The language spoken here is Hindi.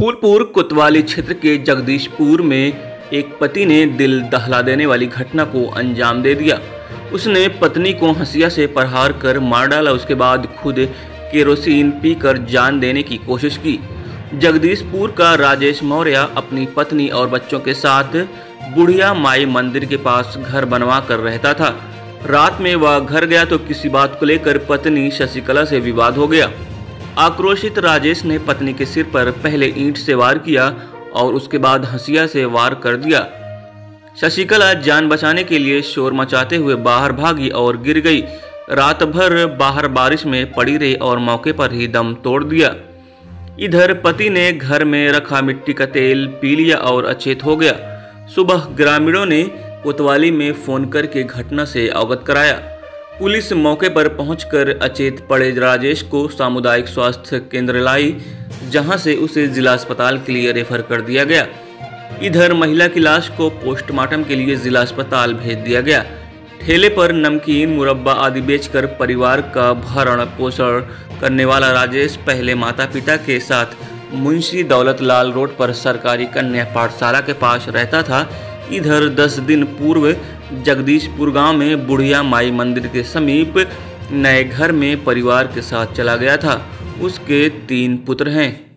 फूलपुर कोतवाली क्षेत्र के जगदीशपुर में एक पति ने दिल दहला देने वाली घटना को अंजाम दे दिया। उसने पत्नी को हंसिया से प्रहार कर मार डाला। उसके बाद खुद केरोसिन पीकर जान देने की कोशिश की। जगदीशपुर का राजेश मौर्य अपनी पत्नी और बच्चों के साथ बुढ़िया माई मंदिर के पास घर बनवा कर रहता था। रात में वह घर गया तो किसी बात को लेकर पत्नी शशिकला से विवाद हो गया। आक्रोशित राजेश ने पत्नी के सिर पर पहले ईंट से वार किया और उसके बाद हंसिया से वार कर दिया। शशिकला जान बचाने के लिए शोर मचाते हुए बाहर भागी और गिर गई। रात भर बाहर बारिश में पड़ी रही और मौके पर ही दम तोड़ दिया। इधर पति ने घर में रखा मिट्टी का तेल पी लिया और अचेत हो गया। सुबह ग्रामीणों ने कोतवाली में फोन करके घटना से अवगत कराया। पुलिस मौके पर पहुंचकर अचेत पड़े राजेश को सामुदायिक स्वास्थ्य केंद्र लाई, जहां से उसे जिला अस्पताल के लिए रेफर कर दिया गया। इधर महिला की लाश को पोस्टमार्टम के लिए जिला अस्पताल भेज दिया गया। ठेले पर नमकीन, मुरब्बा आदि बेचकर परिवार का भरण पोषण करने वाला राजेश पहले माता पिता के साथ मुंशी दौलत लाल रोड पर सरकारी कन्या पाठशाला के पास रहता था। इधर 10 दिन पूर्व जगदीशपुर गांव में बुढ़िया माई मंदिर के समीप नए घर में परिवार के साथ चला गया था। उसके 3 पुत्र हैं।